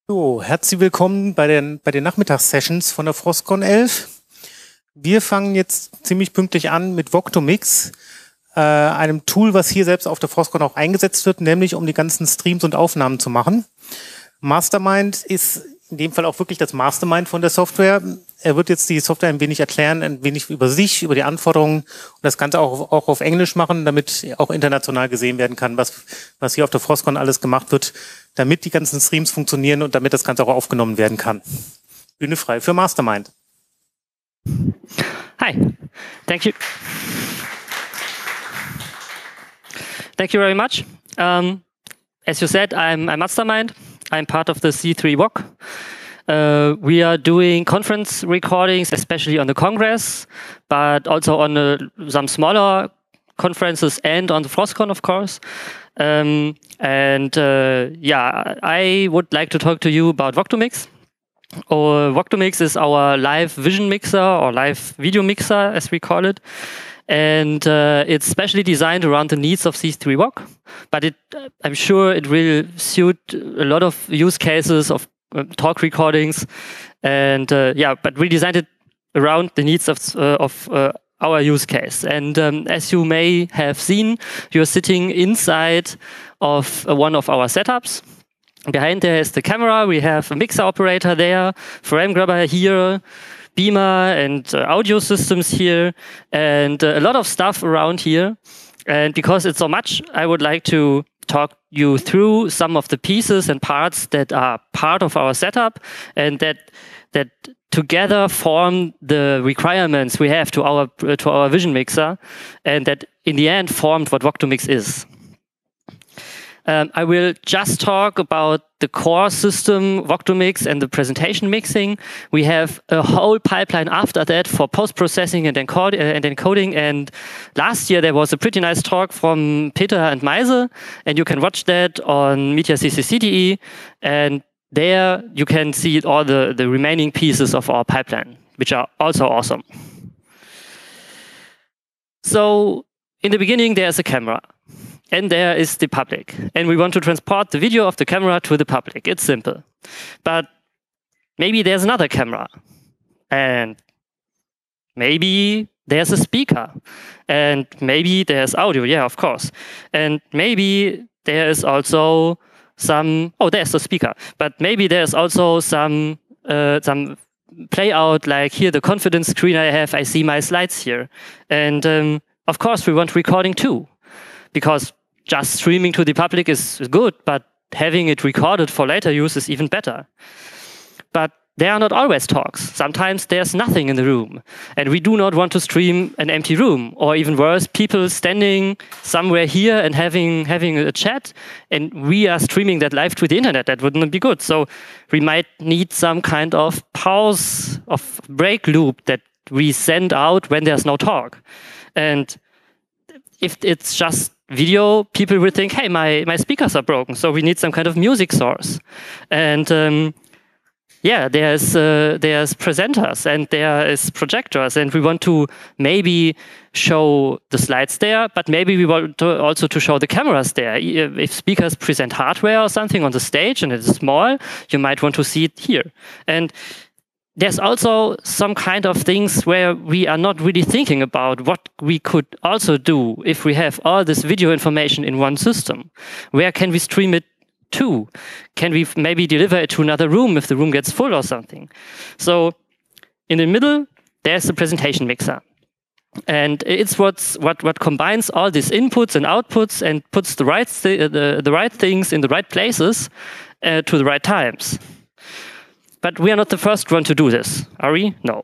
So, herzlich willkommen bei den Nachmittagssessions von der FrOSCon 11. Wir fangen jetzt ziemlich pünktlich an mit Voctomix, einem Tool, was hier selbst auf der FrOSCon auch eingesetzt wird, nämlich um die ganzen Streams und Aufnahmen zu machen. MaZderMind ist in dem Fall auch wirklich das Mastermind von der Software. Er wird jetzt die Software ein wenig erklären, ein wenig über sich, über die Anforderungen und das Ganze auch auf Englisch machen, damit auch international gesehen werden kann, was hier auf der FrOSCon alles gemacht wird, damit die ganzen Streams funktionieren und damit das Ganze auch aufgenommen werden kann. Bühne frei für MaZderMind. Hi, thank you. Thank you very much. As you said, I'm MaZderMind. I'm part of the C3 VOC. We are doing conference recordings, especially on the Congress, but also on some smaller conferences and on the FrOSCon, of course. Yeah, I would like to talk to you about Voctomix. Voctomix is our live vision mixer or live video mixer, as we call it. And it's specially designed around the needs of C3 VOC, but I'm sure it will suit a lot of use cases of talk recordings. And yeah, but we designed it around the needs of our use case. And as you may have seen, you're sitting inside of one of our setups. Behind there is the camera. We have a mixer operator there, frame grabber here, beamer and audio systems here, and a lot of stuff around here. And because it's so much, I would like to talk you through some of the pieces and parts that are part of our setup and that together form the requirements we have to our vision mixer, and that in the end formed what Voctomix is. I will just talk about the core system, Voctomix, and the presentation mixing. We have a whole pipeline after that for post-processing and encoding. And last year there was a pretty nice talk from Peter and Meise, and you can watch that on media.ccc.de. And there you can see all the remaining pieces of our pipeline, which are also awesome. So in the beginning, there's a camera. And there is the public. And we want to transport the video of the camera to the public. It's simple. But maybe there's another camera. And maybe there's a speaker. And maybe there's audio. Yeah, of course. And maybe there is also some... Oh, there's the speaker. But maybe there's also some play out, like here, the confidence screen I have. I see my slides here. And of course, we want recording too. Because just streaming to the public is good, but having it recorded for later use is even better. But there are not always talks. Sometimes there's nothing in the room. And we do not want to stream an empty room. Or even worse, people standing somewhere here and having a chat, and we are streaming that live to the internet. That wouldn't be good. So we might need some kind of pause, of break loop that we send out when there's no talk. And if it's just video, people will think, hey, my speakers are broken, so we need some kind of music source. And yeah, there's presenters and there is projectors, and we want to maybe show the slides there, but maybe we want also to show the cameras there. If speakers present hardware or something on the stage and it's small, you might want to see it here. And there's also some kind of things where we are not really thinking about what we could also do if we have all this video information in one system. Where can we stream it to? Can we maybe deliver it to another room if the room gets full or something? So in the middle, there's the presentation mixer. And it's what combines all these inputs and outputs and puts the right things in the right places to the right times. But we are not the first one to do this, are we? No.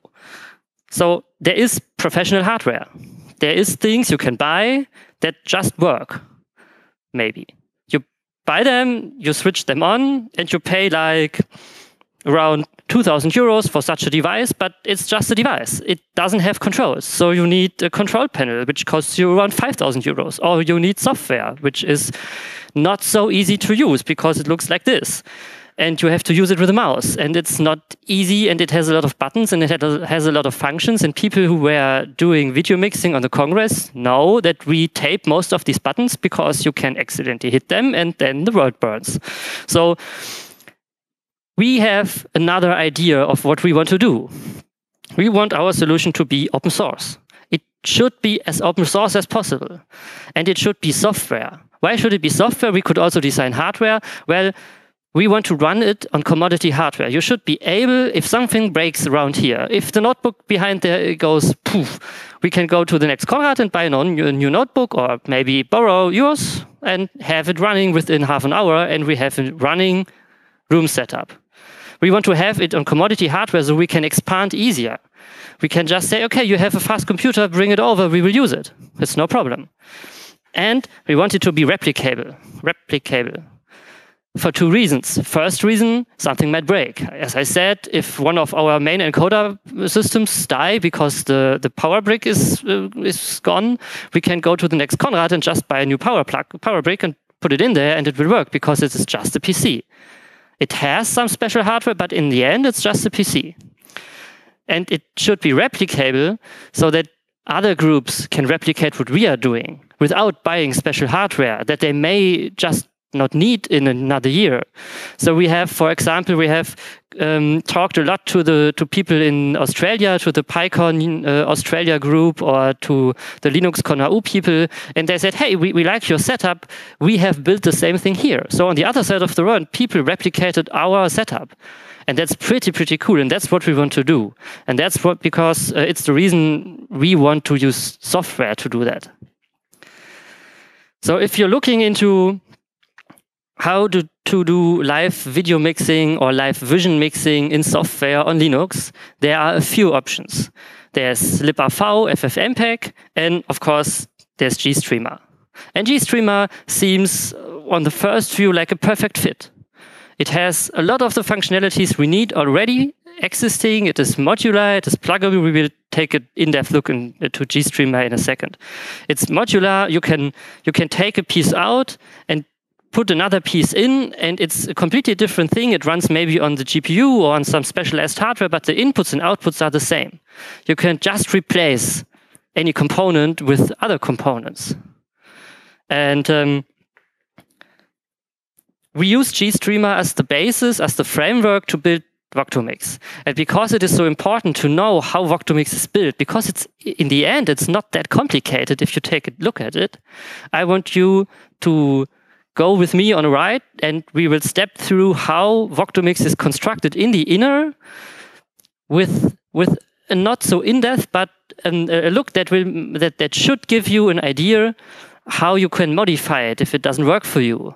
So there is professional hardware. There is things you can buy that just work, maybe. You buy them, you switch them on, and you pay like around 2,000 euros for such a device, but it's just a device. It doesn't have controls. So you need a control panel, which costs you around 5,000 euros. Or you need software, which is not so easy to use because it looks like this. And you have to use it with a mouse. And it's not easy, and it has a lot of buttons, and it has a lot of functions. And people who were doing video mixing on the Congress know that we tape most of these buttons because you can accidentally hit them, and then the world burns. So we have another idea of what we want to do. We want our solution to be open source. It should be as open source as possible. And it should be software. Why should it be software? We could also design hardware. Well, we want to run it on commodity hardware. You should be able, if something breaks around here, if the notebook behind there goes poof, we can go to the next Conrad and buy a new notebook, or maybe borrow yours and have it running within half an hour, and we have a running room setup. We want to have it on commodity hardware so we can expand easier. We can just say, okay, you have a fast computer, bring it over, we will use it. It's no problem. And we want it to be replicable. For two reasons. First reason, something might break. As I said, if one of our main encoder systems die because the power brick is gone, we can go to the next Conrad and just buy a new power brick and put it in there, and it will work because it is just a PC. It has some special hardware, but in the end, it's just a PC. And it should be replicable so that other groups can replicate what we are doing without buying special hardware that they may just not need in another year. So we have, for example, talked a lot to people in Australia, to the PyCon Australia group, or to the LinuxCon AU people, and they said, hey, we like your setup, we have built the same thing here. So on the other side of the world, people replicated our setup. And that's pretty cool, and that's what we want to do. And that's because it's the reason we want to use software to do that. So if you're looking into how to do live video mixing or live vision mixing in software on Linux, there are a few options. There's librv, FFmpeg, and of course, there's GStreamer. And GStreamer seems, on the first view, like a perfect fit. It has a lot of the functionalities we need already existing. It is modular, it is pluggable. We will take an in-depth look into GStreamer in a second. It's modular. You can take a piece out and put another piece in, and it's a completely different thing. It runs maybe on the GPU or on some specialized hardware, but the inputs and outputs are the same. You can just replace any component with other components. And we use GStreamer as the basis, as the framework to build Voctomix. And because it is so important to know how Voctomix is built, because it's in the end, it's not that complicated if you take a look at it, I want you to go with me on a ride, and we will step through how Voctomix is constructed in the inner with a not so in-depth, but a look that should give you an idea how you can modify it if it doesn't work for you.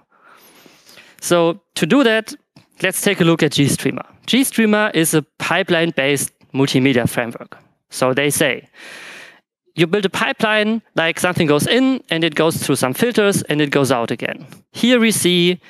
So to do that, let's take a look at GStreamer. GStreamer is a pipeline-based multimedia framework. So they say, you build a pipeline, like something goes in, and it goes through some filters, and it goes out again. Here we see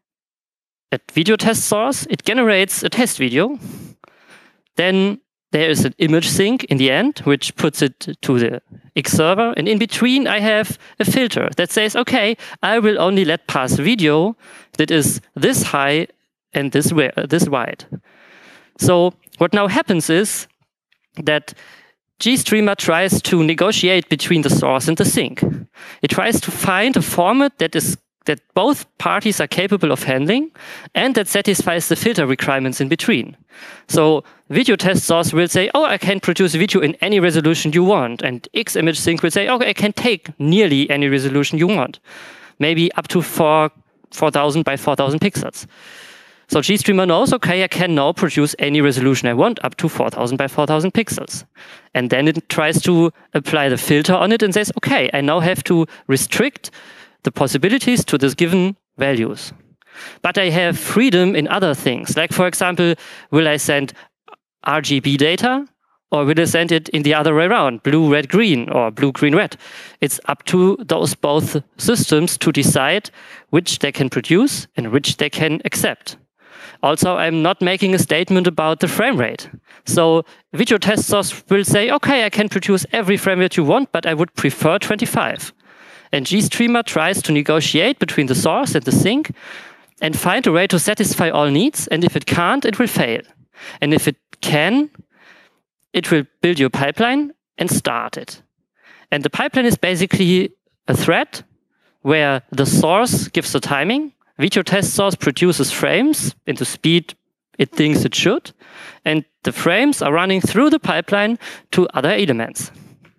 a video test source. It generates a test video. Then there is an image sync in the end, which puts it to the X server. And in between, I have a filter that says, okay, I will only let pass video that is this high and this wide. So what now happens is that GStreamer tries to negotiate between the source and the sync. It tries to find a format that both parties are capable of handling and that satisfies the filter requirements in between. So video test source will say, oh, I can produce video in any resolution you want. And X image sync will say, okay, I can take nearly any resolution you want. Maybe up to 4,000 by 4,000 pixels. So GStreamer knows, okay, I can now produce any resolution I want up to 4,000 by 4,000 pixels. And then it tries to apply the filter on it and says, okay, I now have to restrict the possibilities to these given values. But I have freedom in other things. Like, for example, will I send RGB data, or will I send it in the other way around, blue, red, green, or blue, green, red? It's up to those both systems to decide which they can produce and which they can accept. Also, I'm not making a statement about the frame rate. So video test source will say, okay, I can produce every frame rate you want, but I would prefer 25. And GStreamer tries to negotiate between the source and the sync and find a way to satisfy all needs. And if it can't, it will fail. And if it can, it will build your pipeline and start it. And the pipeline is basically a thread where the source gives the timing. Video test source produces frames into speed it thinks it should, and the frames are running through the pipeline to other elements.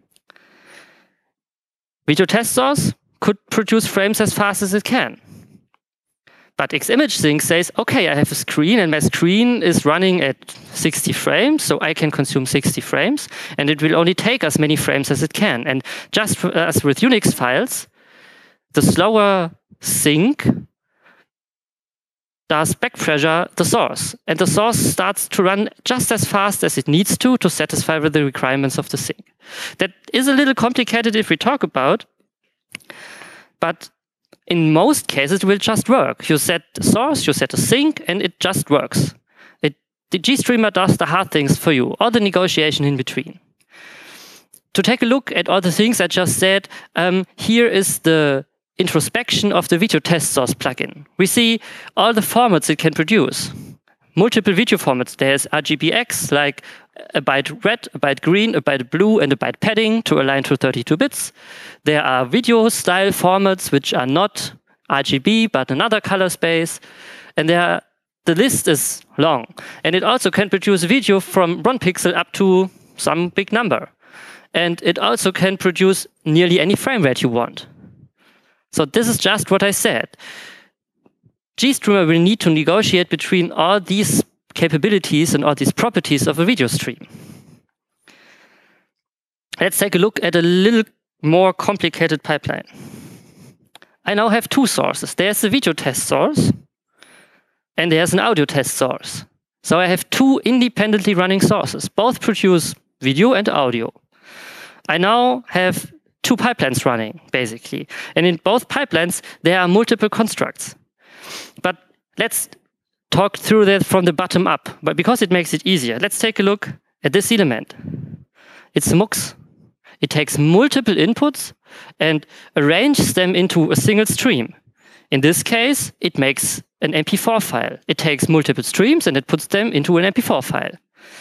Video test source could produce frames as fast as it can. But XImageSync says, okay, I have a screen and my screen is running at 60 frames, so I can consume 60 frames, and it will only take as many frames as it can. And just as with Unix files, the slower sync does backpressure the source, and the source starts to run just as fast as it needs to satisfy with the requirements of the sync. That is a little complicated if we talk about, but in most cases, it will just work. You set the source, you set a sync, and it just works. The GStreamer does the hard things for you, all the negotiation in between. To take a look at all the things I just said, here is the introspection of the video test source plugin. We see all the formats it can produce. Multiple video formats. There's RGBX, like a byte red, a byte green, a byte blue, and a byte padding to align to 32 bits. There are video style formats which are not RGB, but another color space. And the list is long. And it also can produce video from 1 pixel up to some big number. And it also can produce nearly any frame rate you want. So this is just what I said. GStreamer will need to negotiate between all these capabilities and all these properties of a video stream. Let's take a look at a little more complicated pipeline. I now have two sources. There's a video test source, and there's an audio test source. So I have two independently running sources. Both produce video and audio. I now have two pipelines running, basically. And in both pipelines, there are multiple constructs. But let's talk through that from the bottom up, but because it makes it easier. Let's take a look at this element. It's a MUX. It takes multiple inputs and arranges them into a single stream. In this case, it makes an MP4 file. It takes multiple streams and it puts them into an MP4 file.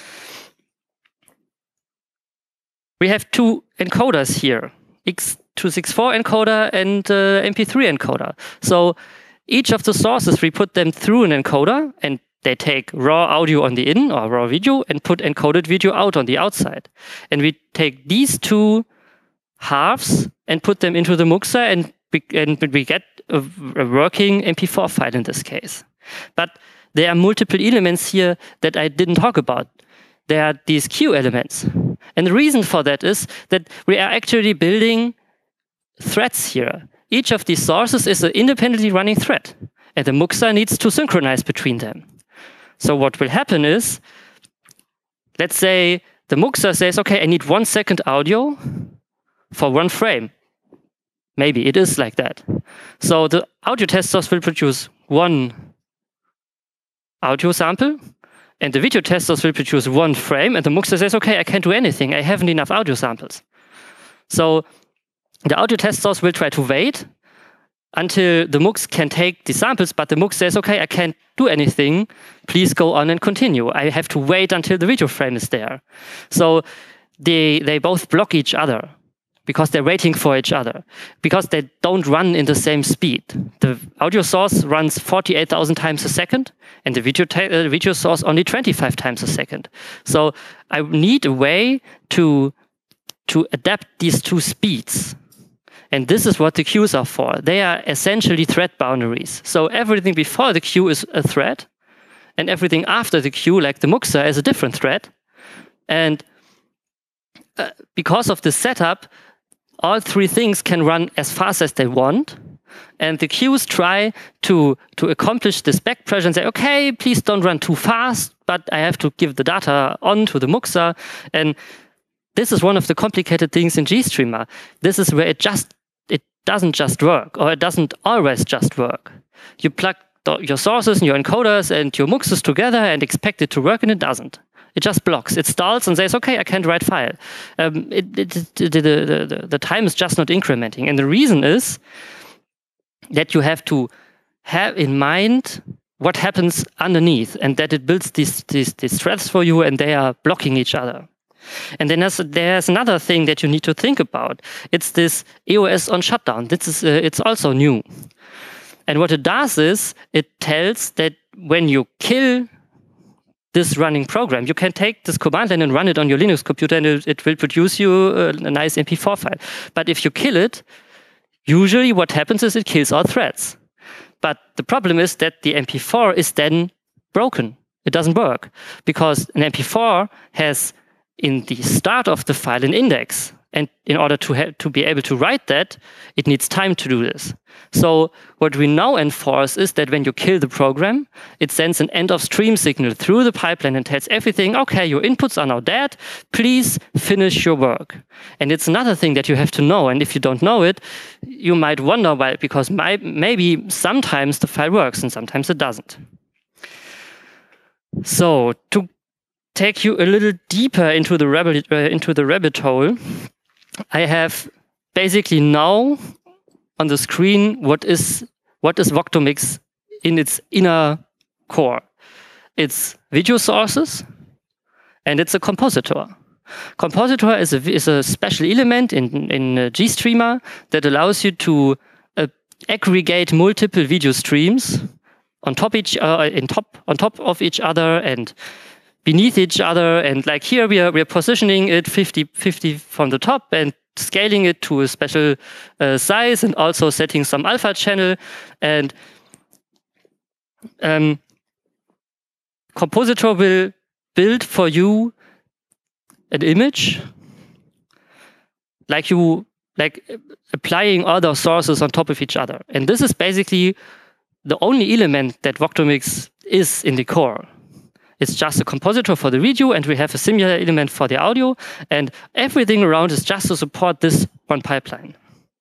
We have two encoders here, X264 encoder and MP3 encoder. So each of the sources, we put them through an encoder, and they take raw audio on the in or raw video and put encoded video out on the outside. And we take these two halves and put them into the muxer, and we get a working MP4 file in this case. But there are multiple elements here that I didn't talk about. There are these queue elements. And the reason for that is that we are actually building threads here. Each of these sources is an independently running thread, and the muxer needs to synchronize between them. So what will happen is, let's say the muxer says, okay, I need 1 second audio for 1 frame. Maybe it is like that. So the audio test source will produce 1 audio sample, and the video test source will produce 1 frame, and the muxer says, okay, I can't do anything. I haven't enough audio samples. So the audio test source will try to wait until the MUX can take the samples, but the MUX says, okay, I can't do anything. Please go on and continue. I have to wait until the video frame is there. So they both block each other because they're waiting for each other, because they don't run in the same speed. The audio source runs 48,000 times a second, and the video source only 25 times a second. So I need a way to adapt these two speeds. And this is what the queues are for. They are essentially thread boundaries. So everything before the queue is a thread, and everything after the queue, like the muxer, is a different thread. And because of this setup, all three things can run as fast as they want. And the queues try to accomplish this back pressure and say, okay, please don't run too fast, but I have to give the data on to the muxer. And this is one of the complicated things in GStreamer. This is where it doesn't just work, or it doesn't always just work. You plug your sources and your encoders and your muxes together and expect it to work, and it doesn't. It just blocks. It stalls and says, okay, I can't write file. The time is just not incrementing. And the reason is that you have to have in mind what happens underneath, and that it builds these threads for you, and they are blocking each other. And then there's another thing that you need to think about. It's this EOS on shutdown. It's also new. And what it does is it tells that when you kill this running program. You can take this command line and run it on your Linux computer, and it will produce you a nice MP4 file. But if you kill it, usually what happens is it kills all threads. But the problem is that the MP4 is then broken. It doesn't work because an MP4 has in the start of the file an index. And in order to be able to write that, it needs time to do this. So what we now enforce is that when you kill the program, it sends an end-of-stream signal through the pipeline and tells everything, okay, your inputs are now dead, please finish your work. And it's another thing that you have to know. And if you don't know it, you might wonder why, because maybe sometimes the file works and sometimes it doesn't. So to take you a little deeper into the rabbit hole, I have basically now on the screen what is Voctomix in its inner core. It's video sources and it's a compositor. Compositor is a special element in GStreamer that allows you to aggregate multiple video streams on top of each other and beneath each other, and like here we are positioning it 50-50 from the top and scaling it to a special size and also setting some alpha channel. And Compositor will build for you an image like applying other sources on top of each other. And this is basically the only element that Voctomix is in the core. It's just a compositor for the video, and we have a similar element for the audio, and everything around is just to support this one pipeline.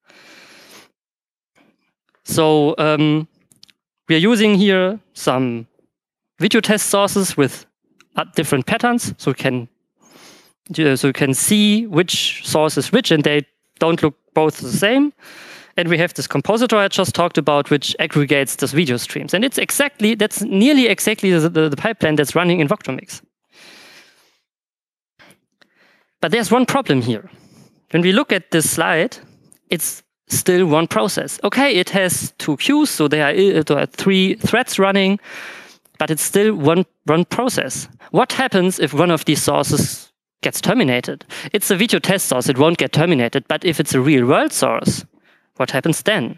So we are using here some video test sources with different patterns, so you can see which source is which, and they don't look both the same. And we have this compositor I just talked about, which aggregates those video streams. And that's nearly exactly the pipeline that's running in Voctomix. But there's one problem here. When we look at this slide, it's still one process. Okay, it has 2 queues, so there are 3 threads running, but it's still one process. What happens if one of these sources gets terminated? It's a video test source, it won't get terminated, but if it's a real-world source, what happens then?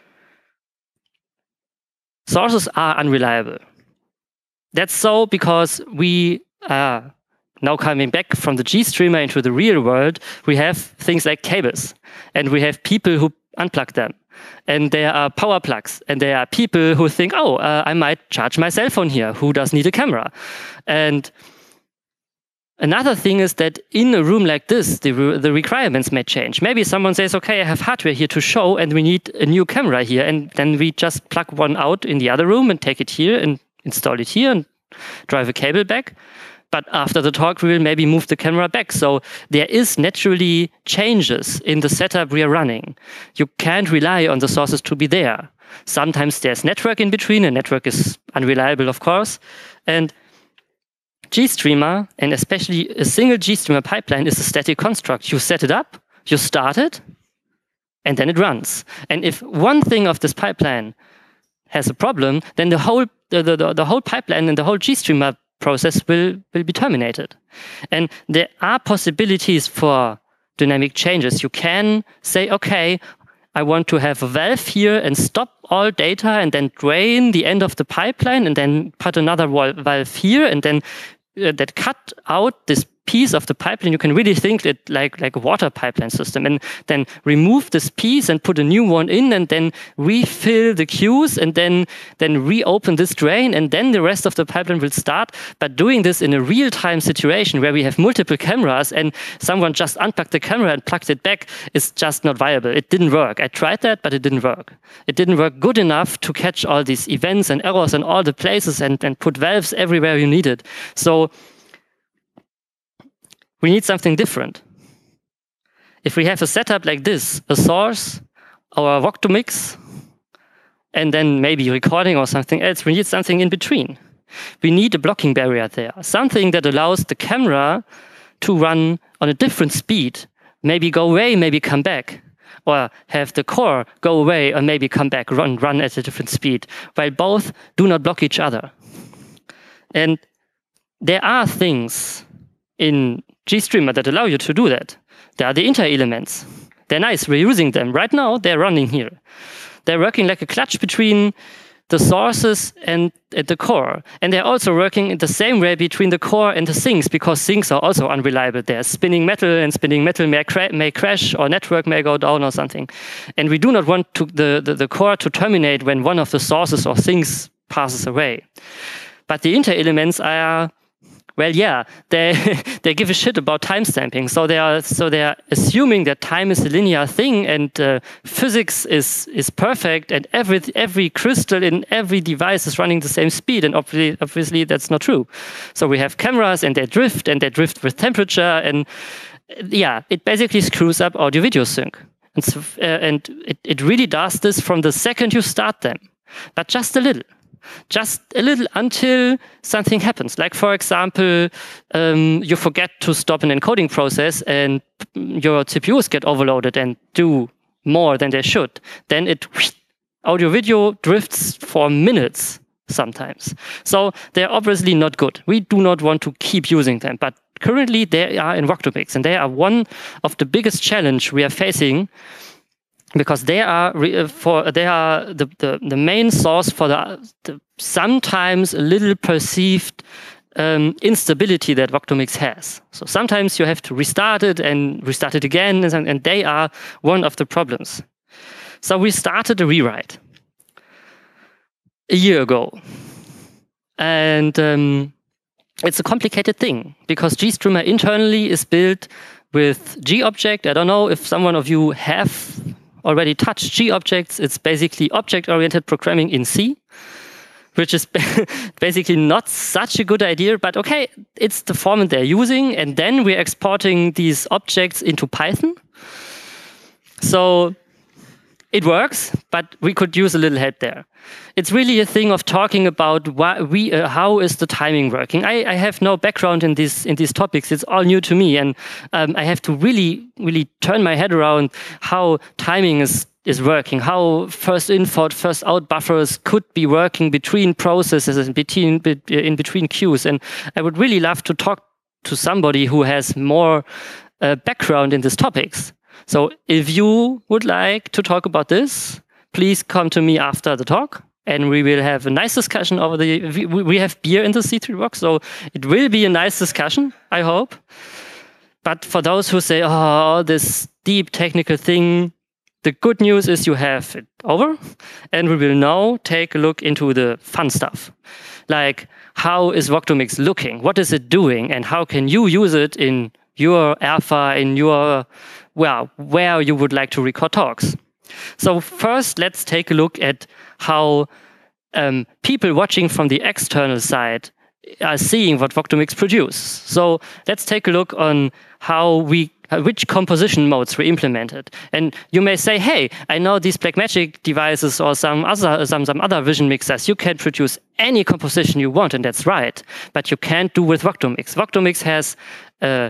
Sources are unreliable. That's so because we are now coming back from the GStreamer into the real world. We have things like cables, and we have people who unplug them. And there are power plugs, and there are people who think, oh, I might charge my cell phone here. Who does need a camera? And another thing is that in a room like this, the requirements may change. Maybe someone says, okay, I have hardware here to show, and we need a new camera here. And then we just plug one out in the other room and take it here and install it here and drive a cable back. But after the talk, we will maybe move the camera back. So there is naturally changes in the setup we are running. You can't rely on the sources to be there. Sometimes there's network in between, and network is unreliable, of course. And GStreamer, and especially a single GStreamer pipeline, is a static construct. You set it up, you start it, and then it runs. And if one thing of this pipeline has a problem, then the whole pipeline and the whole GStreamer process will be terminated. And there are possibilities for dynamic changes. You can say, okay, I want to have a valve here and stop all data and then drain the end of the pipeline and then put another valve here and then that cut out this piece of the pipeline. You can really think it like a water pipeline system, and then remove this piece and put a new one in and then refill the queues and then reopen this drain, and then the rest of the pipeline will start. But doing this in a real-time situation where we have multiple cameras and someone just unplugged the camera and plugged it back is just not viable. It didn't work. I tried that, but it didn't work. It didn't work good enough to catch all these events and errors in all the places and put valves everywhere you need it. So we need something different. If we have a setup like this, a source, our Voctomix, and then maybe recording or something else, we need something in between. We need a blocking barrier there, something that allows the camera to run on a different speed, maybe go away, maybe come back, or have the core go away and maybe come back, run at a different speed, while both do not block each other. And there are things in GStreamer that allow you to do that. There are the inter-elements. They're nice, we're using them. Right now, they're running here. They're working like a clutch between the sources and the core. And they're also working in the same way between the core and the sinks, because sinks are also unreliable. They're spinning metal, and spinning metal may crash, or network may go down or something. And we do not want the core to terminate when one of the sources or sinks passes away. But the inter-elements are, well, yeah, they give a shit about timestamping. So they are assuming that time is a linear thing, and physics is perfect, and every crystal in every device is running the same speed. And obviously that's not true. So we have cameras, and they drift with temperature, and yeah, it basically screws up audio-video sync. And it really does this from the second you start them, but just a little. Just a little until something happens. Like, for example, you forget to stop an encoding process and your CPUs get overloaded and do more than they should. Then audio-video drifts for minutes sometimes. So they're obviously not good. We do not want to keep using them. But currently they are in Voctomix, and they are one of the biggest challenge we are facing, because they are the main source for the sometimes a little perceived instability that Voctomix has. So sometimes you have to restart it and restart it again, and they are one of the problems. So we started a rewrite a year ago, and it's a complicated thing, because GStreamer internally is built with G-Object. I don't know if someone of you have already touched G-Objects. It's basically object-oriented programming in C, which is basically not such a good idea, but okay, it's the format they're using, and then we're exporting these objects into Python. So it works, but we could use a little help there. It's really a thing of talking about how is the timing working. I have no background in these topics. It's all new to me, and I have to really turn my head around how timing is working, how first in, first out buffers could be working between processes and in between queues. And I would really love to talk to somebody who has more background in these topics. So if you would like to talk about this, please come to me after the talk, and we will have a nice discussion over we have beer in the C3 box, so it will be a nice discussion, I hope. But for those who say, oh, this deep technical thing, the good news is you have it over, and we will now take a look into the fun stuff. Like, how is Voctomix looking? What is it doing? And how can you use it in your alpha, in your, well, where you would like to record talks? So first, let's take a look at how people watching from the external side are seeing what Voctomix produces. So let's take a look on how which composition modes we implemented. And you may say, hey, I know these Blackmagic devices or some other vision mixers, you can produce any composition you want, and that's right. But you can't do with Voctomix. Voctomix has a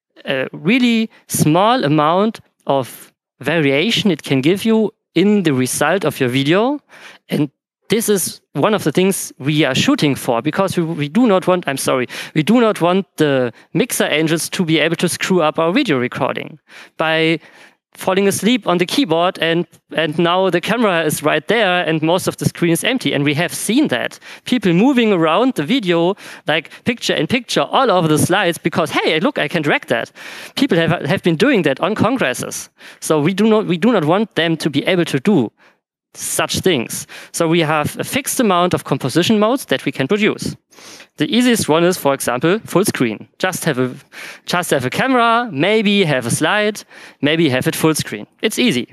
really small amount of variation it can give you in the result of your video, and this is one of the things we are shooting for, because we do not want, we do not want the mixer angels to be able to screw up our video recording by falling asleep on the keyboard, and now the camera is right there and most of the screen is empty. And we have seen that. People moving around the video, like picture in picture, all over the slides, because, hey, look, I can drag that. People have been doing that on congresses. So we do not want them to be able to do such things. So we have a fixed amount of composition modes that we can produce. The easiest one is, for example, full screen. Just have a camera, maybe have a slide, maybe have it full screen. It's easy.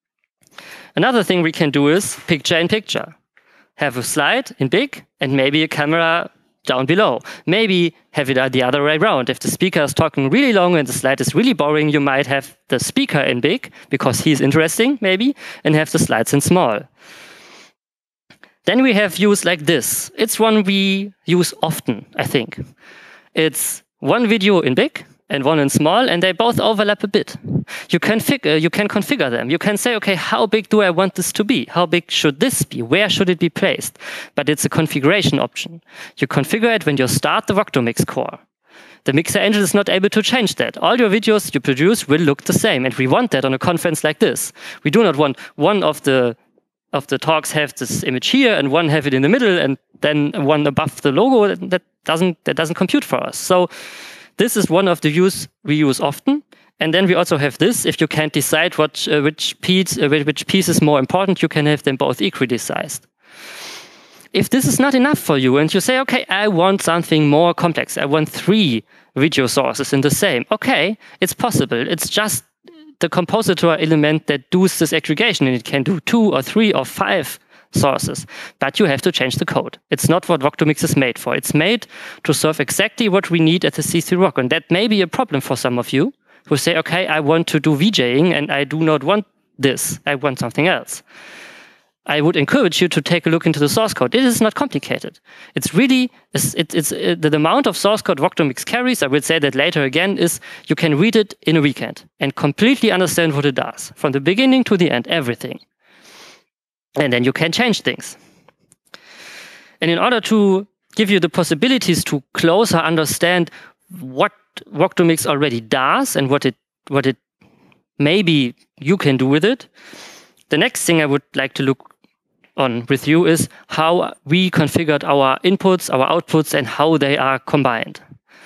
Another thing we can do is picture in picture. Have a slide in big and maybe a camera down below. Maybe have it the other way around. If the speaker is talking really long and the slide is really boring, you might have the speaker in big because he's interesting, maybe, and have the slides in small. Then we have views like this. It's one we use often, I think. It's one video in big and one in small, and they both overlap a bit. You can configure them. You can say, okay, how big do I want this to be? How big should this be? Where should it be placed? But it's a configuration option. You configure it when you start the Voctomix core. The mixer engine is not able to change that. All your videos you produce will look the same, and we want that on a conference like this. We do not want one of the talks have this image here and one have it in the middle and then one above the logo. That doesn't compute for us. So this is one of the views we use often. And then we also have this. If you can't decide which piece is more important, you can have them both equally sized. If this is not enough for you and you say, okay, I want something more complex. I want 3 video sources in the same. Okay, it's possible. It's just the compositor element that does this aggregation, and it can do 2 or 3 or 5 sources. But you have to change the code. It's not what Voctomix is made for. It's made to serve exactly what we need at the C3 Rock. And that may be a problem for some of you who say, okay, I want to do VJing and I do not want this. I want something else. I would encourage you to take a look into the source code. It is not complicated. It's really, the amount of source code Voctomix carries, I will say that later again, is you can read it in a weekend and completely understand what it does. From the beginning to the end, everything. And then you can change things. And in order to give you the possibilities to closer understand what Voctomix already does and what it maybe you can do with it, the next thing I would like to look on with you is how we configured our inputs, our outputs, and how they are combined.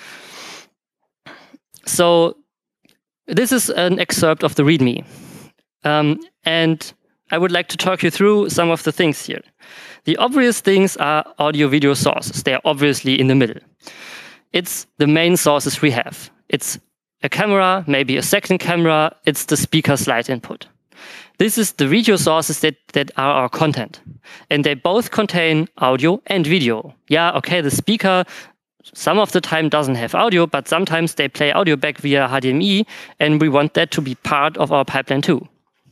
So this is an excerpt of the README. And I would like to talk you through some of the things here. The obvious things are audio-video sources. They are obviously in the middle. It's the main sources we have. It's a camera, maybe a second camera. It's the speaker slide input. This is the video sources that are our content. And they both contain audio and video. Yeah, okay, the speaker some of the time doesn't have audio, but sometimes they play audio back via HDMI, and we want that to be part of our pipeline too.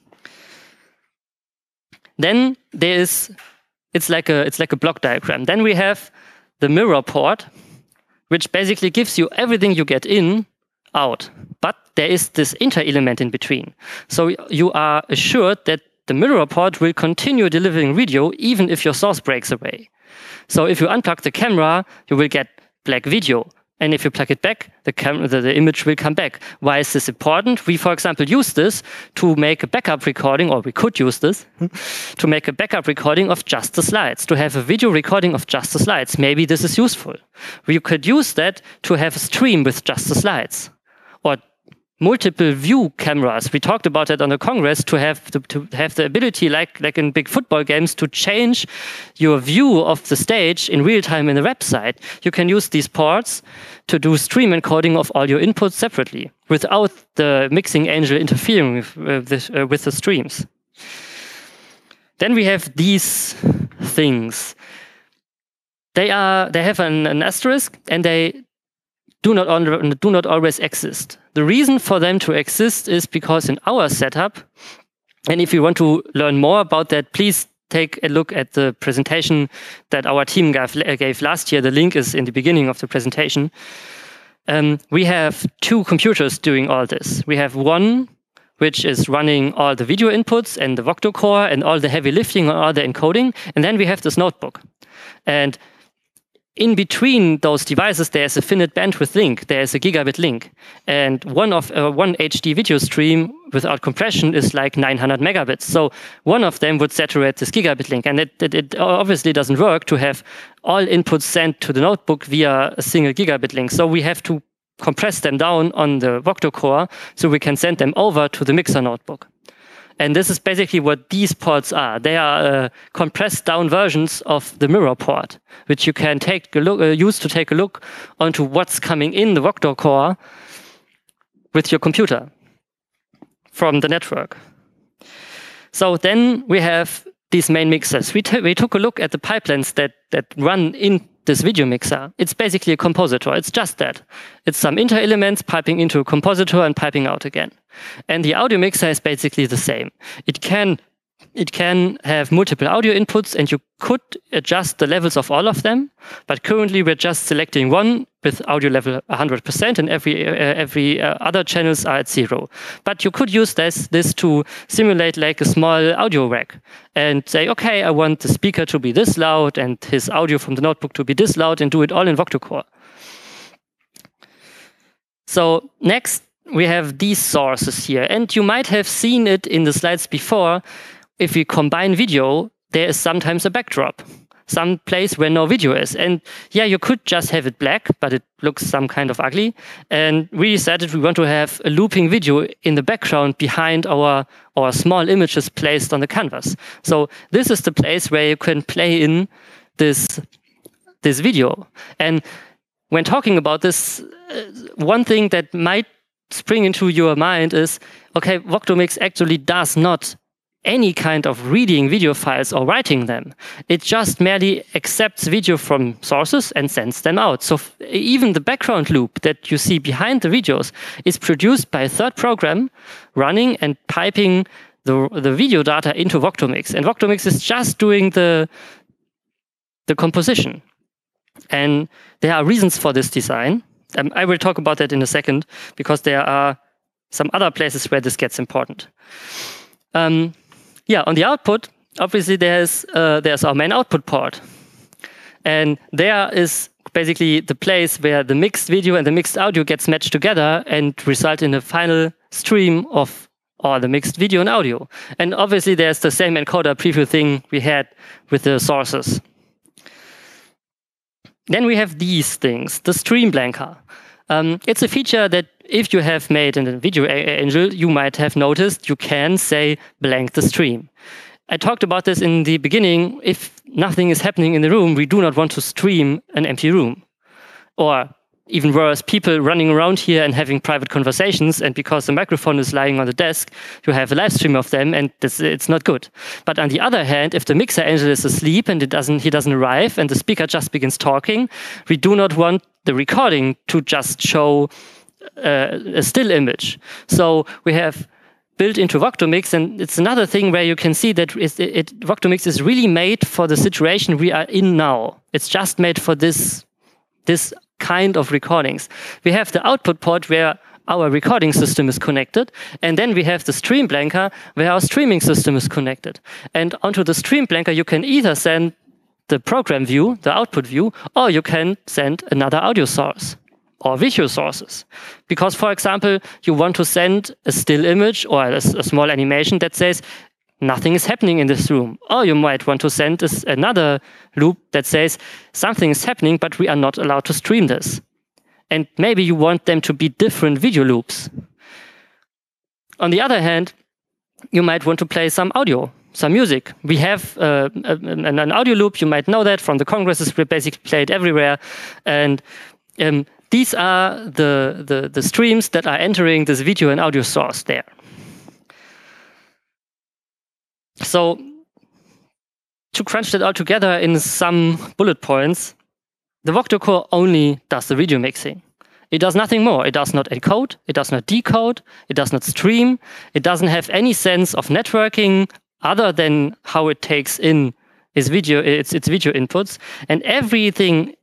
Then it's like a block diagram. Then we have the mirror port, which basically gives you everything you get in, out. But there is this inter-element in between. So you are assured that the mirror port will continue delivering video even if your source breaks away. So if you unplug the camera, you will get black video. And if you plug it back, the image will come back. Why is this important? We, for example, use this to make a backup recording, or we could use this to make a backup recording of just the slides, to have a video recording of just the slides. Maybe this is useful. We could use that to have a stream with just the slides, or multiple view cameras. We talked about that on the Congress, to have the ability, like in big football games, to change your view of the stage in real time in the website. You can use these ports to do stream encoding of all your inputs separately, without the mixing angel interfering with the streams. Then we have these things. They have an asterisk, and they do not always exist. The reason for them to exist is because in our setup, and if you want to learn more about that, please take a look at the presentation that our team gave last year. The link is in the beginning of the presentation. We have 2 computers doing all this. We have one which is running all the video inputs and the Vocto core and all the heavy lifting and all the encoding. And then we have this notebook. And in between those devices, there's a finite bandwidth link. There's a gigabit link. And one HD video stream without compression is like 900 megabits. So one of them would saturate this gigabit link. And it obviously doesn't work to have all inputs sent to the notebook via a single gigabit link. So we have to compress them down on the Vocto core so we can send them over to the mixer notebook. And this is basically what these ports are. They are compressed down versions of the mirror port, which you can use to take a look onto what's coming in the Vocto core with your computer from the network. So then we have these main mixers. We took a look at the pipelines that run in this video mixer. It's basically a compositor. It's just that. It's some inter-elements piping into a compositor and piping out again. And the audio mixer is basically the same. It can it can have multiple audio inputs, and you could adjust the levels of all of them. But currently, we're just selecting one with audio level 100%, and every other channels are at 0. But you could use this to simulate like a small audio rack and say, okay, I want the speaker to be this loud and his audio from the notebook to be this loud, and do it all in Voctocore. So next, we have these sources here, and you might have seen it in the slides before. If we combine video, there is sometimes a backdrop, some place where no video is. And yeah, you could just have it black, but it looks some kind of ugly. And we decided we want to have a looping video in the background behind our small images placed on the canvas. So this is the place where you can play in this video. And when talking about this, one thing that might spring into your mind is, okay, Voctomix actually does not any kind of reading video files or writing them. It just merely accepts video from sources and sends them out. So even the background loop that you see behind the videos is produced by a third program running and piping the video data into Voctomix. And Voctomix is just doing the composition. And there are reasons for this design. I will talk about that in a second, because there are some other places where this gets important. On the output, obviously there's our main output port. And there is basically the place where the mixed video and the mixed audio gets matched together and result in a final stream of all the mixed video and audio. And obviously there's the same encoder preview thing we had with the sources. Then we have these things, the stream blanker. It's a feature that if you have made in a video angel, you might have noticed you can say blank the stream. I talked about this in the beginning. If nothing is happening in the room, we do not want to stream an empty room. Or even worse, people running around here and having private conversations, and because the microphone is lying on the desk, you have a live stream of them, and it's not good. But on the other hand, if the mixer angel is asleep and he doesn't arrive, and the speaker just begins talking, we do not want the recording to just show a still image. So we have built into Voctomix, and it's another thing where you can see that Voctomix is really made for the situation we are in now. It's just made for this kind of recordings. We have the output port where our recording system is connected, and then we have the stream blanker where our streaming system is connected. And onto the stream blanker, you can either send the program view, the output view, or you can send another audio source or visual sources. Because, for example, you want to send a still image or a small animation that says, nothing is happening in this room. Or you might want to send another loop that says something is happening, but we are not allowed to stream this. And maybe you want them to be different video loops. On the other hand, you might want to play some audio, some music. We have an audio loop, you might know that from the congresses, we basically play it everywhere. And these are the streams that are entering this video and audio source there. So to crunch that all together in some bullet points, the Voctocore only does the video mixing. It does nothing more. It does not encode, it does not decode, it does not stream, it doesn't have any sense of networking other than how it takes in its video inputs. And everything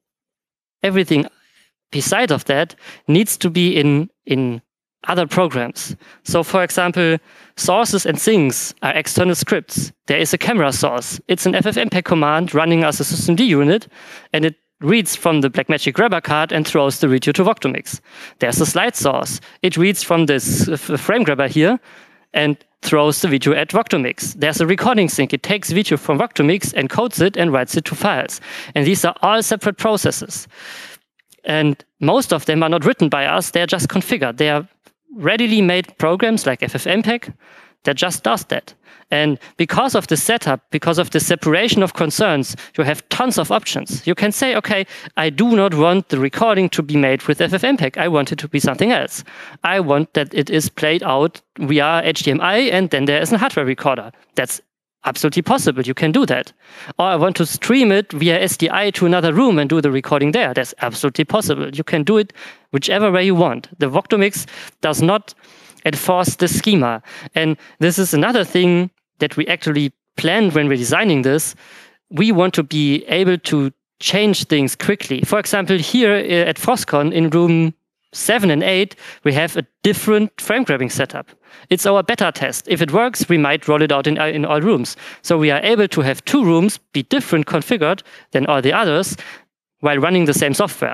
beside of that needs to be in other programs. So for example, sources and things are external scripts. There is a camera source. It's an FFmpeg command running as a systemd unit, and it reads from the Blackmagic grabber card and throws the video to Voctomix. There's a slide source. It reads from this frame grabber here and throws the video at Voctomix. There's a recording sync. It takes video from Voctomix, encodes it, and writes it to files. And these are all separate processes. And most of them are not written by us. They're just configured. They are readily made programs like FFmpeg that just does that. And because of the setup, because of the separation of concerns, you have tons of options. You can say, okay, I do not want the recording to be made with FFmpeg. I want it to be something else. I want that it is played out via HDMI, and then there is a hardware recorder. That's absolutely possible. You can do that. Or I want to stream it via SDI to another room and do the recording there. That's absolutely possible. You can do it whichever way you want. The Voctomix does not enforce the schema. And this is another thing that we actually planned when we're designing this, we want to be able to change things quickly. For example, here at FrOSCon in room 7 and 8, we have a different frame grabbing setup. It's our beta test. If it works, we might roll it out in all rooms. So we are able to have 2 rooms be different configured than all the others while running the same software.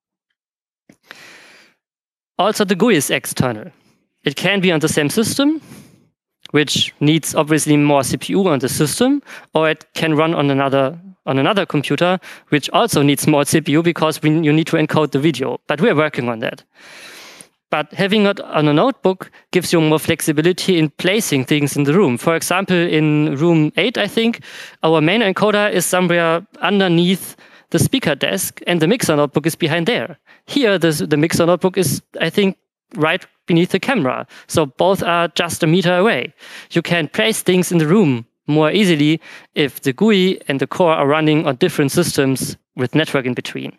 Also, the GUI is external. It can be on the same system, which needs obviously more CPU on the system, or it can run on another computer, which also needs more CPU because you need to encode the video. But we're working on that. But having it on a notebook gives you more flexibility in placing things in the room. For example, in room 8, I think, our main encoder is somewhere underneath the speaker desk, and the mixer notebook is behind there. Here, the mixer notebook is, I think, right beneath the camera. So both are just a meter away. You can place things in the room more easily if the GUI and the core are running on different systems with network in between.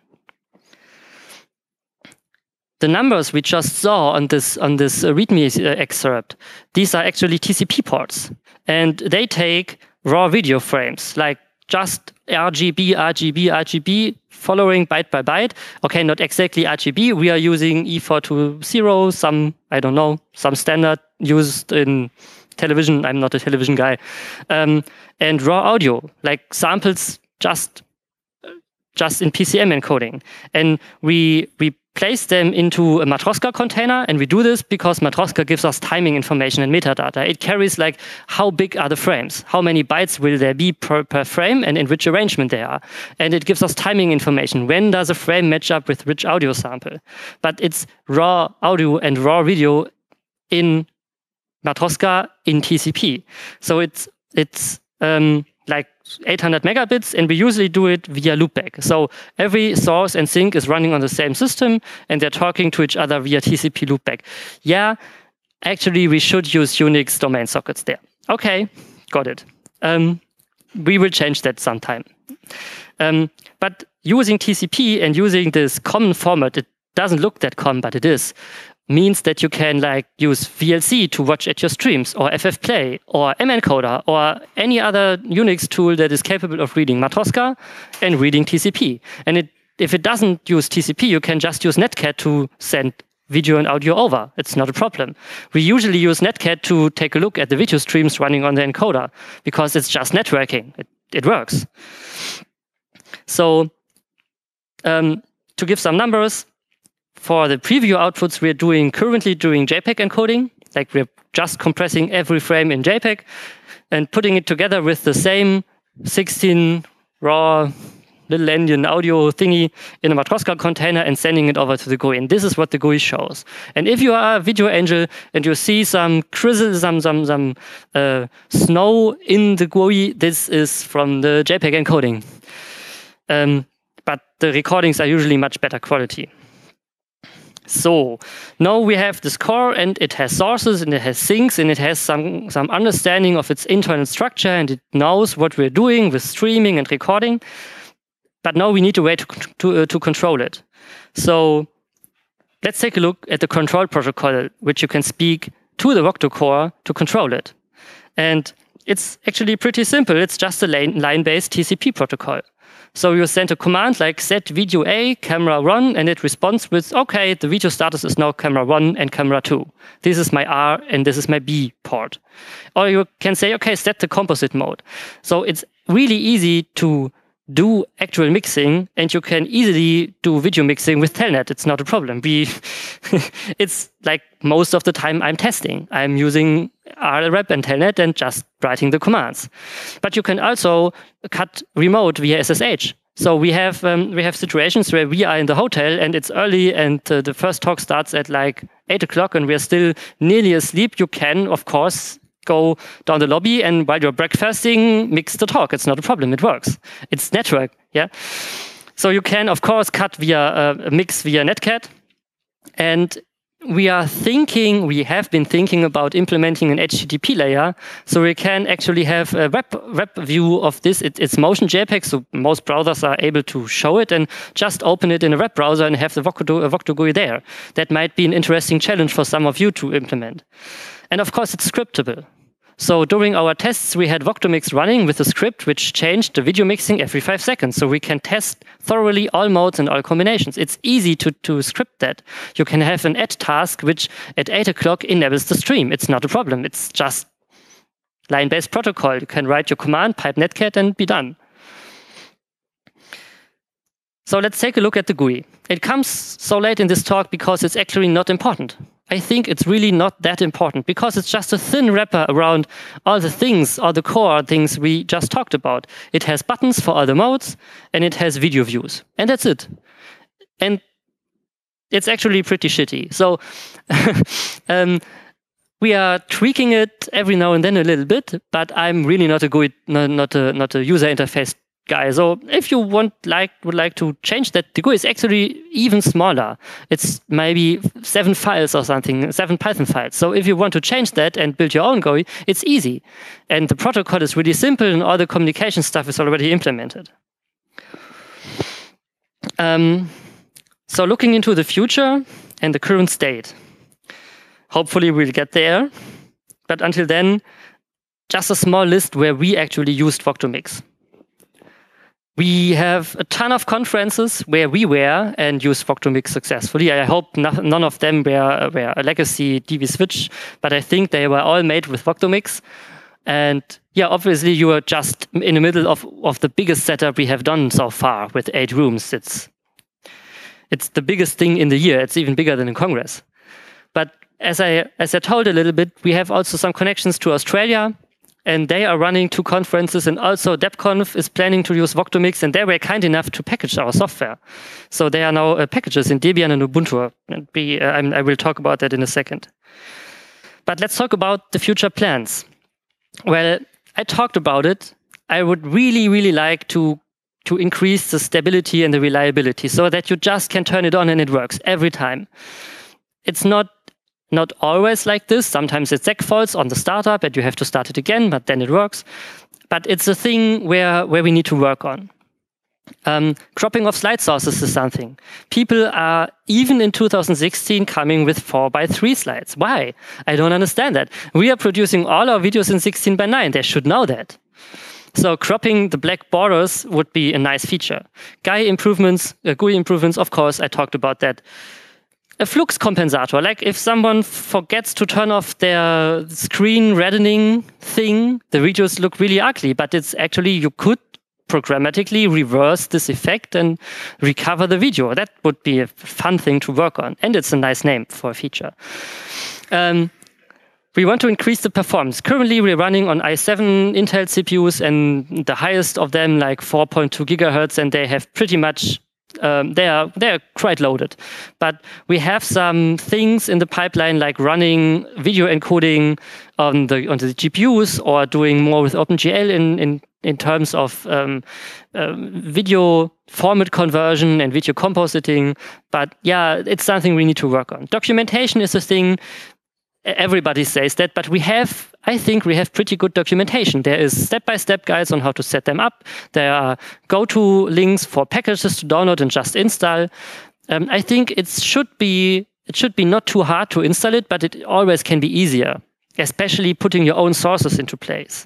The numbers we just saw on this README excerpt, these are actually TCP ports. And they take raw video frames, like just RGB, RGB, RGB, following byte by byte. Okay, not exactly RGB. We are using E420, some standard used in television. I'm not a television guy. And raw audio, like samples just in PCM encoding. And we place them into a MaZder container, and we do this because MaZder gives us timing information and metadata. It carries like how big are the frames, how many bytes will there be per frame, and in which arrangement they are. And it gives us timing information. When does a frame match up with which audio sample? But it's raw audio and raw video in MaZder in TCP. So it's like 800 megabits, and we usually do it via loopback. So every source and sink is running on the same system, and they're talking to each other via TCP loopback. Yeah, actually, we should use Unix domain sockets there. Okay, got it. We will change that sometime. But using TCP and using this common format, it doesn't look that common, but it is, means that you can like use VLC to watch at your streams, or FFplay, or mencoder, or any other Unix tool that is capable of reading MaZder and reading TCP. And if it doesn't use TCP, you can just use Netcat to send video and audio over. It's not a problem. We usually use Netcat to take a look at the video streams running on the encoder because it's just networking. It works. So to give some numbers, for the preview outputs, we're currently doing JPEG encoding. Like we're just compressing every frame in JPEG and putting it together with the same 16 raw little endian audio thingy in a MaZder container and sending it over to the GUI. And this is what the GUI shows. And if you are a video angel and you see some crizzle, some snow in the GUI, this is from the JPEG encoding. But the recordings are usually much better quality. So now we have this core, and it has sources, and it has sinks, and it has some understanding of its internal structure, and it knows what we're doing with streaming and recording. But now we need a way to control it. So let's take a look at the control protocol, which you can speak to the Vocto core to control it. And it's actually pretty simple. It's just a line-based TCP protocol. So you send a command like set video A, camera 1, and it responds with, okay, the video status is now camera 1 and camera 2. This is my R and this is my B port. Or you can say, okay, set the composite mode. So it's really easy to do actual mixing, and you can easily do video mixing with Telnet. It's not a problem. It's like most of the time I'm testing. I'm using RLRep and Telnet and just writing the commands. But you can also cut remote via SSH. So we have situations where we are in the hotel and it's early, and the first talk starts at like 8 o'clock and we're still nearly asleep. You can, of course, go down the lobby, and while you're breakfasting, mix the talk. It's not a problem. It works. It's network. Yeah. So you can, of course, cut via mix via Netcat. And we have been thinking about implementing an HTTP layer, so we can actually have a web view of this. It's motion JPEG, so most browsers are able to show it, and just open it in a web browser and have the Vocto GUI there. That might be an interesting challenge for some of you to implement. And of course, it's scriptable. So during our tests, we had Voctomix running with a script which changed the video mixing every 5 seconds. So we can test thoroughly all modes and all combinations. It's easy to script that. You can have an add task which at 8 o'clock enables the stream. It's not a problem. It's just line-based protocol. You can write your command, pipe netcat, and be done. So let's take a look at the GUI. It comes so late in this talk because it's actually not important. I think it's really not that important because it's just a thin wrapper around all the things, all the core things we just talked about. It has buttons for all the modes, and it has video views. And that's it. And it's actually pretty shitty. So we are tweaking it every now and then a little bit, but I'm really not a GUI, not a user interface guy. So if you would like to change that, the GUI is actually even smaller. It's maybe 7 files or something, 7 Python files. So if you want to change that and build your own GUI, it's easy. And the protocol is really simple, and all the communication stuff is already implemented. So looking into the future and the current state, hopefully we'll get there. But until then, just a small list where we actually used Voctomix. We have a ton of conferences where we were and used Voctomix successfully. I hope none of them were a legacy DVSwitch, but I think they were all made with Voctomix. And yeah, obviously you are just in the middle of the biggest setup we have done so far with 8 rooms. It's the biggest thing in the year. It's even bigger than in Congress. But as I told a little bit, we have also some connections to Australia. And they are running 2 conferences, and also DebConf is planning to use Voctomix, and they were kind enough to package our software. So they are now packages in Debian and Ubuntu. I will talk about that in a second. But let's talk about the future plans. Well, I talked about it. I would really, really like to increase the stability and the reliability so that you just can turn it on and it works every time. It's not always like this. Sometimes it's exec faults on the startup and you have to start it again, but then it works. But it's a thing where we need to work on. Cropping of slide sources is something. People are, even in 2016, coming with 4:3 slides. Why? I don't understand that. We are producing all our videos in 16:9. They should know that. So cropping the black borders would be a nice feature. GUI improvements, of course, I talked about that. A flux compensator, like if someone forgets to turn off their screen reddening thing, the videos look really ugly, but it's actually, you could programmatically reverse this effect and recover the video. That would be a fun thing to work on. And it's a nice name for a feature. We want to increase the performance. Currently, we're running on i7 Intel CPUs, and the highest of them, like 4.2 gigahertz, and they have pretty much they're quite loaded. But we have some things in the pipeline like running video encoding on the GPUs, or doing more with OpenGL in terms of video format conversion and video compositing. But yeah, it's something we need to work on. Documentation is a thing. Everybody says that, but I think we have pretty good documentation. There is step-by-step guides on how to set them up. There are go-to links for packages to download and just install. I think it should be not too hard to install it, but it always can be easier, especially putting your own sources into place.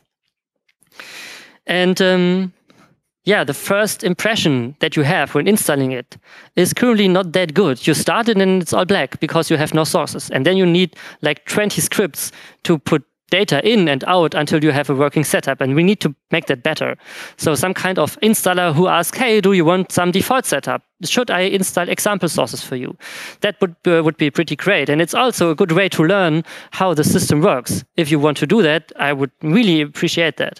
And yeah, the first impression that you have when installing it is currently not that good. You start it and it's all black because you have no sources. And then you need like 20 scripts to put data in and out until you have a working setup. And we need to make that better. So some kind of installer who asks, hey, do you want some default setup? Should I install example sources for you? That would be pretty great. And it's also a good way to learn how the system works. If you want to do that, I would really appreciate that.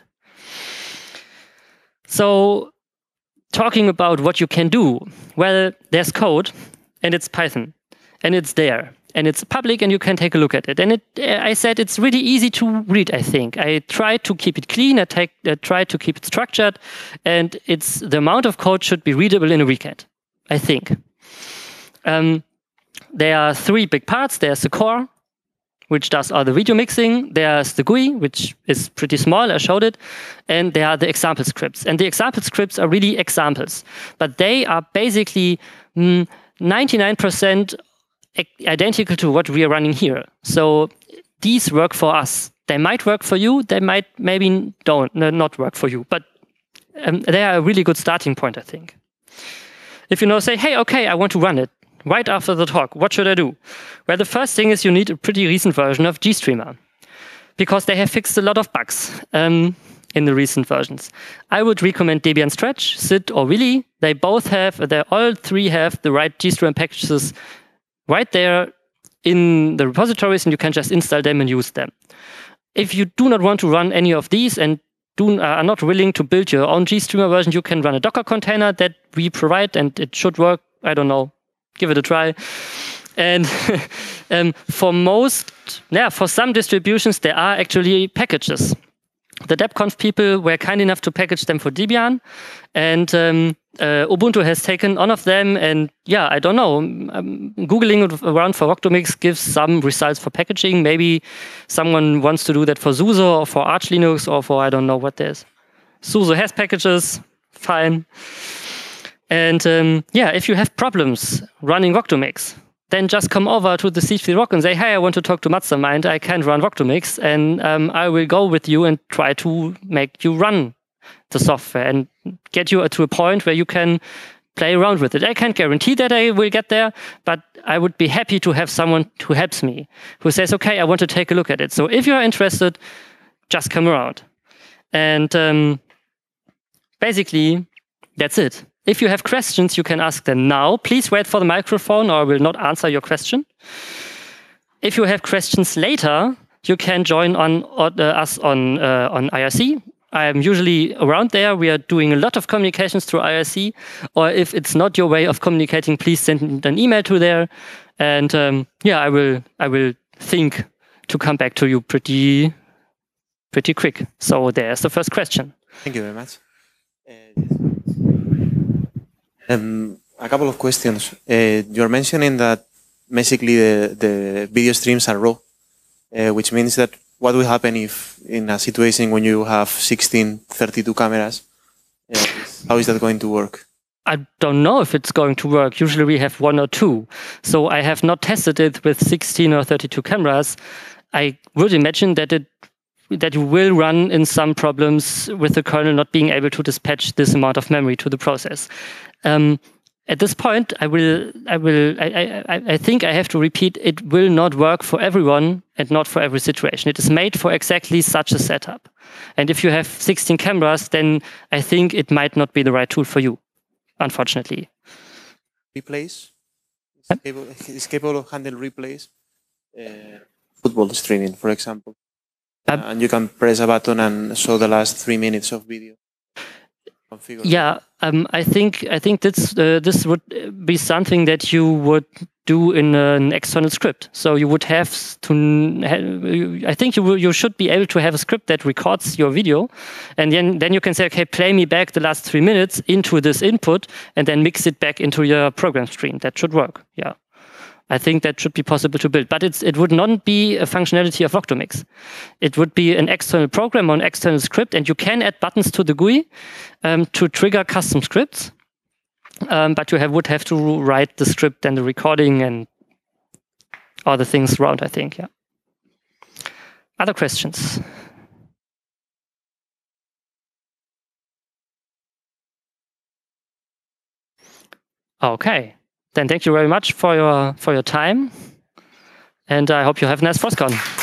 So talking about what you can do, well, there's code, and it's Python, and it's there, and it's public, and you can take a look at it. And I said it's really easy to read, I think. I tried to keep it clean, I tried to keep it structured, and the amount of code should be readable in a weekend, I think. There are 3 big parts. There's the core, which does all the video mixing. There's the GUI, which is pretty small, I showed it. And there are the example scripts. And the example scripts are really examples. But they are basically 99% identical to what we are running here. So these work for us. They might work for you. They might maybe not work for you. But they are a really good starting point, I think. If you say, hey, okay, I want to run it right after the talk, what should I do? Well, the first thing is you need a pretty recent version of GStreamer, because they have fixed a lot of bugs in the recent versions. I would recommend Debian Stretch, SID, or Willy. They all three have the right GStreamer packages right there in the repositories, and you can just install them and use them. If you do not want to run any of these and are not willing to build your own GStreamer version, you can run a Docker container that we provide, and it should work. I don't know. Give it a try. And for some distributions, there are actually packages. The DebConf people were kind enough to package them for Debian, and Ubuntu has taken one of them. And yeah, I don't know. Googling around for Voctomix gives some results for packaging. Maybe someone wants to do that for SUSE or for Arch Linux or for I don't know what there's. SUSE has packages, fine. And if you have problems running Voctomix, then just come over to the C3Rock and say, hey, I want to talk to MaZderMind. I can't run Voctomix, and I will go with you and try to make you run the software and get you to a point where you can play around with it. I can't guarantee that I will get there, but I would be happy to have someone who helps me, who says, okay, I want to take a look at it. So if you're interested, just come around. And basically, that's it. If you have questions, you can ask them now. Please wait for the microphone or I will not answer your question. If you have questions later, you can join us on IRC. I am usually around there. We are doing a lot of communications through IRC. Or if it's not your way of communicating, please send an email to there. And I will think to come back to you pretty quick. So there's the first question. Thank you very much. A couple of questions. You're mentioning that basically the video streams are raw, which means that what will happen if in a situation when you have 32 cameras, how is that going to work? I don't know if it's going to work. Usually we have 1 or 2. So I have not tested it with 16 or 32 cameras. I would imagine that you will run in some problems with the kernel not being able to dispatch this amount of memory to the process. At this point, I think I have to repeat, it will not work for everyone and not for every situation. It is made for exactly such a setup. And if you have 16 cameras, then I think it might not be the right tool for you, unfortunately. Replays? Is capable of handling replays? Football streaming, for example. And you can press a button and show the last 3 minutes of video. Yeah, I think this would be something that you would do in an external script. So you would have to. I think you should be able to have a script that records your video, and then you can say, okay, play me back the last 3 minutes into this input, and then mix it back into your program stream. That should work. Yeah. I think that should be possible to build, but it would not be a functionality of Voctomix. It would be an external program or an external script, and you can add buttons to the GUI to trigger custom scripts, but you would have to write the script and the recording and all the things around, I think. Yeah. Other questions? Okay. Then thank you very much for your time, and I hope you have a nice FrOSCon.